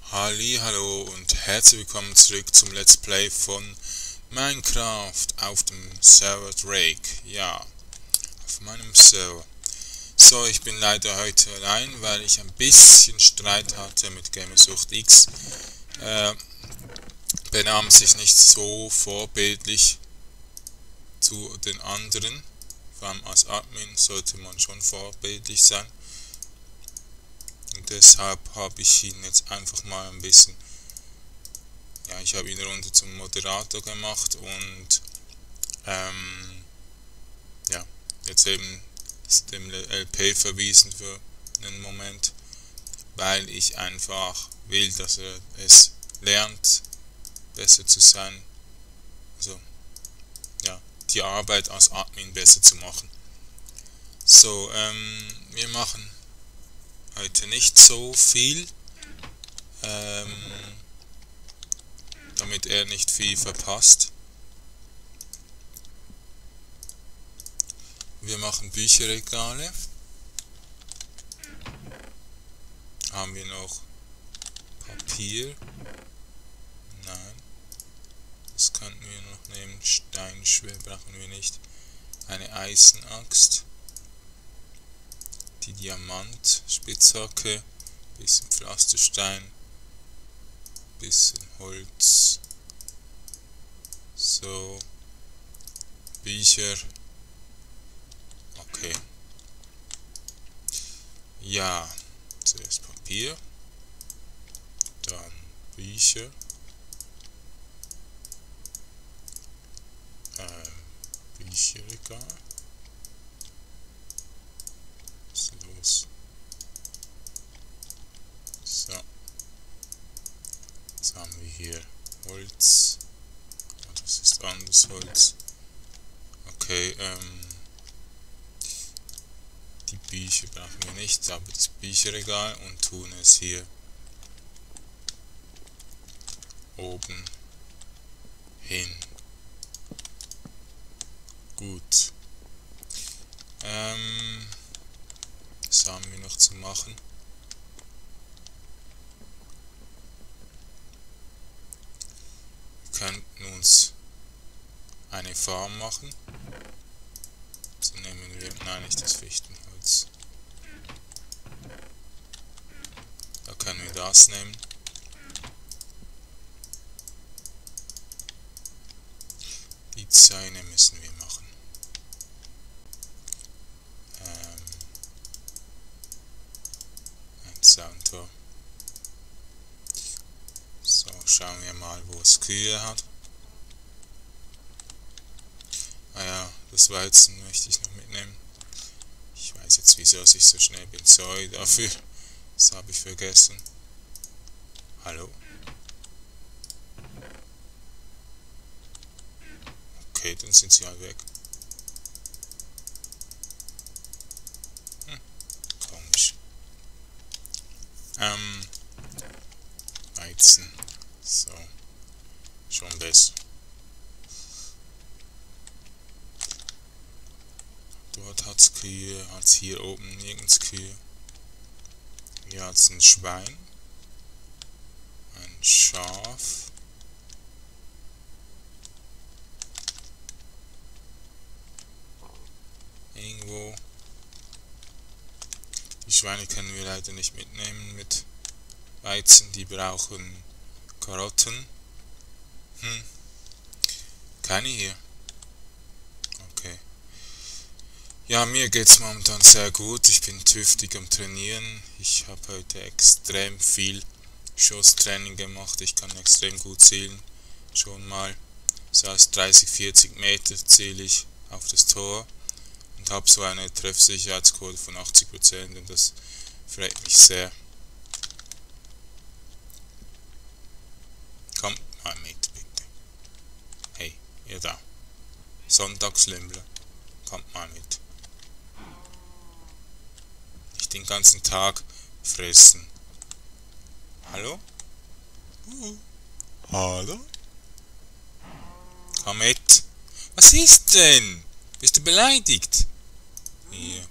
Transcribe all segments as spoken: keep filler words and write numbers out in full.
Hallo und herzlich willkommen zurück zum Let's Play von Minecraft auf dem Server Drake. Ja, auf meinem Server. So, ich bin leider heute allein, weil ich ein bisschen Streit hatte mit Gamersucht-X. Äh, benahm sich nicht so vorbildlich zu den anderen. Vor allem als Admin sollte man schon vorbildlich sein. Und deshalb habe ich ihn jetzt einfach mal ein bisschen, ja, ich habe ihn runter zum Moderator gemacht und ähm, ja, jetzt eben dem L P verwiesen für einen Moment, weil ich einfach will, dass er es lernt, besser zu sein, also ja, die Arbeit als Admin besser zu machen. So, ähm, wir machen heute nicht so viel, ähm, damit er nicht viel verpasst. Wir machen Bücherregale. Haben wir noch Papier? Nein. Das könnten wir noch nehmen. Steinschwer brauchen wir nicht. Eine Eisenaxt. Die Diamantspitzhacke. Bisschen Pflasterstein. Bisschen Holz. So. Bücher. Okay. Ja. Zuerst Papier. Dann Bücher. Ähm, Bücherregal. Was ist los? So. Jetzt haben wir hier Holz. Oh, das ist anderes Holz. Okay, ähm. Die Bücher brauchen wir nicht, aber das Bücherregal und tun es hier oben hin. Gut. Ähm, was haben wir noch zu machen? Wir könnten uns eine Farm machen. So nehmen wir, nein, nicht das Fichtenholz. Da können wir das nehmen. Die Zäune müssen wir machen. Ähm, ein Zauntor. So, schauen wir mal, wo es Kühe hat. Ah ja, das Weizen möchte ich noch mitnehmen. Ich weiß jetzt, wieso ich so schnell bin. Sorry dafür. Das habe ich vergessen. Hallo? Okay, dann sind sie halt weg. Hm, komisch. Ähm, Weizen. So. Schon besser. Dort hat's Kühe, hat's hier oben nirgends Kühe. Hier hat's ein Schwein. Ein Schaf. Irgendwo. Die Schweine können wir leider nicht mitnehmen mit Weizen, die brauchen Karotten. Hm. Keine hier. Okay. Ja, mir geht's momentan sehr gut. Ich bin tüchtig am Trainieren. Ich habe heute extrem viel Schusstraining gemacht. Ich kann extrem gut zielen. Schon mal. So aus dreißig, vierzig Meter ziele ich auf das Tor. Und habe so eine Treffsicherheitsquote von achtzig Prozent. Und das freut mich sehr. Kommt mal mit, bitte. Hey, ihr da. Sonntagslimmler. Kommt mal mit. Nicht den ganzen Tag fressen. Hallo? Uh. Hallo? Komm mit. Was ist denn? Bist du beleidigt? Hier.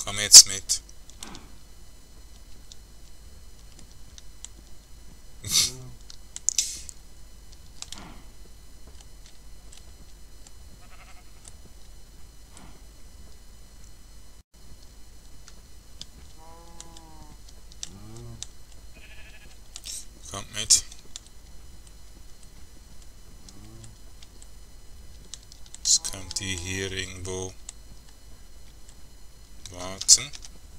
Komm jetzt mit. Kommt mit. Jetzt kommt die hier irgendwo warten.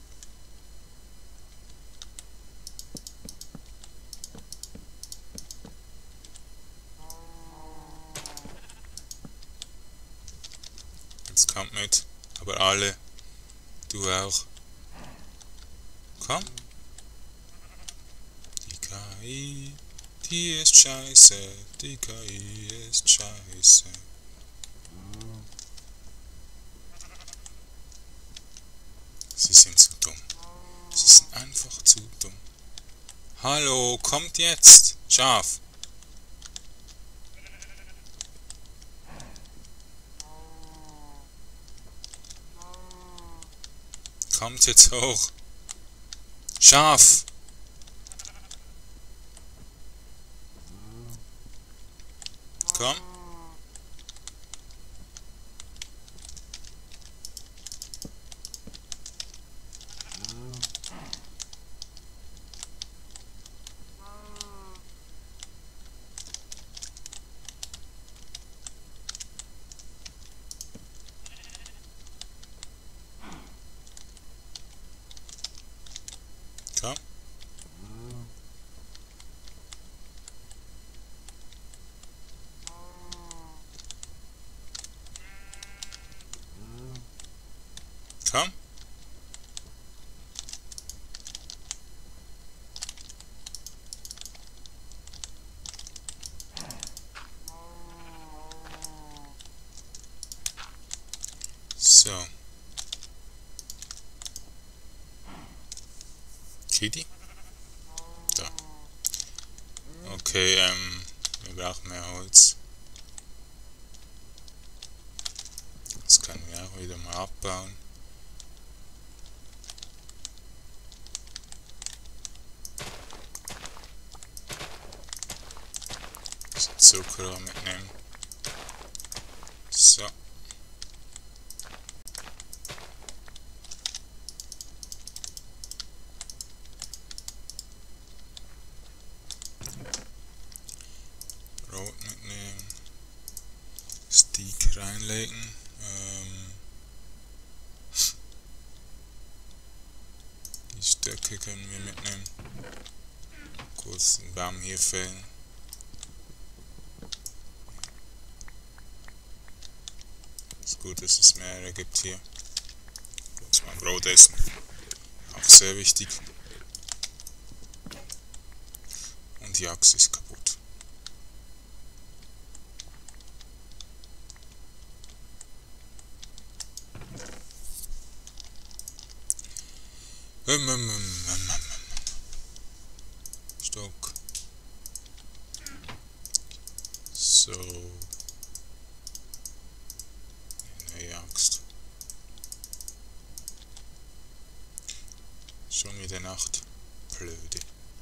Jetzt kommt mit. Aber alle. Du auch. Komm. Die K I, die ist scheiße. Die K I ist scheiße. Sie sind zu dumm. Sie sind einfach zu dumm. Hallo, kommt jetzt. Schaf. Kommt jetzt hoch. Schaf. Komm. Komm. Komm. So. Kitty? Da. Okay, ähm, wir brauchen mehr Holz. Das können wir auch wieder mal abbauen. Zucker mitnehmen. So. Brot mitnehmen. Steak reinlegen. Ähm, die Stöcke können wir mitnehmen. Kurz den Baum hier fällen. Ist gut, dass es mehrere gibt hier. Muss man Brot essen. Auch sehr wichtig. Und die Axt ist kaputt. Stock. So. Neue Axt. Schon wieder Nacht. Blöde.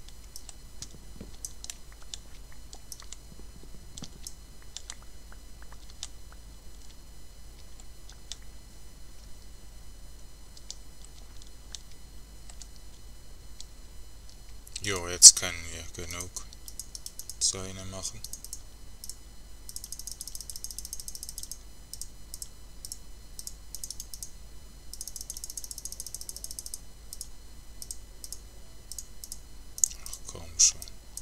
Jo, jetzt können wir genug Zäune machen. Ach komm schon.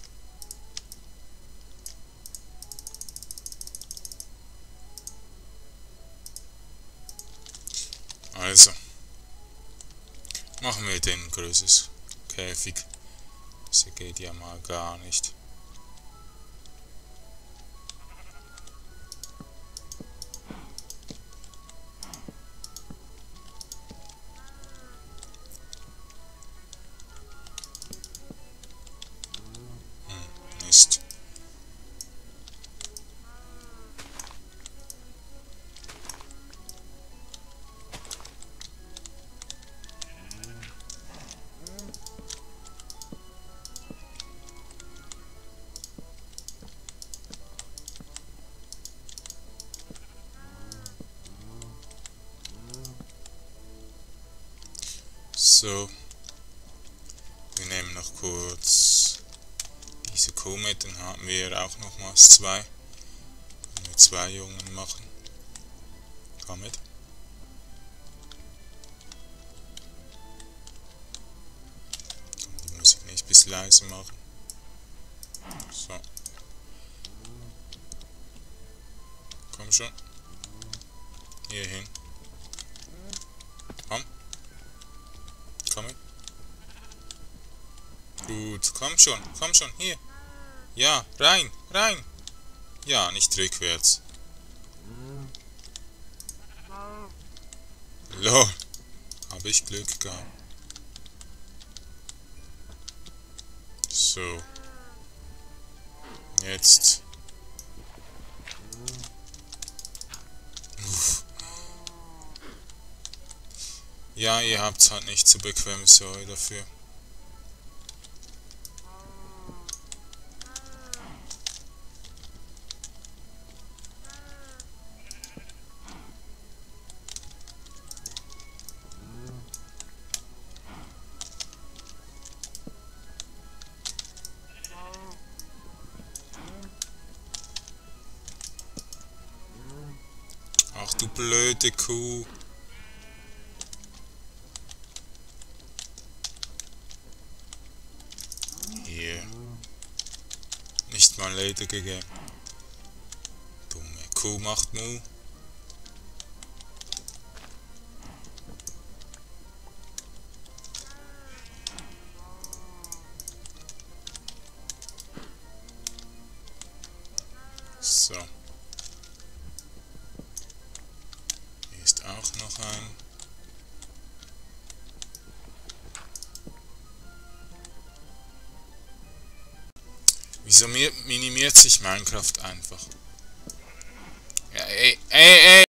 Also, machen wir den größeres Käfig. Das geht ja mal gar nicht. Hm, Mist. So. Wir nehmen noch kurz diese Kuh mit, dann haben wir auch nochmals zwei. Können wir zwei Jungen machen. Komm mit. Die Musik nicht ein bisschen leise machen. So. Komm schon. Hier hin. Komm. Komm mit. Gut, komm schon, komm schon, hier. Ja, rein, rein. Ja, nicht rückwärts. Lol, habe ich Glück gehabt. So. Jetzt. Uff. Ja, ihr habt's halt nicht so bequem, sorry dafür. Ach du blöde Kuh. Hier. Nicht mal Leder gegeben. Dumme Kuh macht Mu. So. Hier ist auch noch ein. Wieso minimiert sich Minecraft einfach? Ja, ey, ey, ey!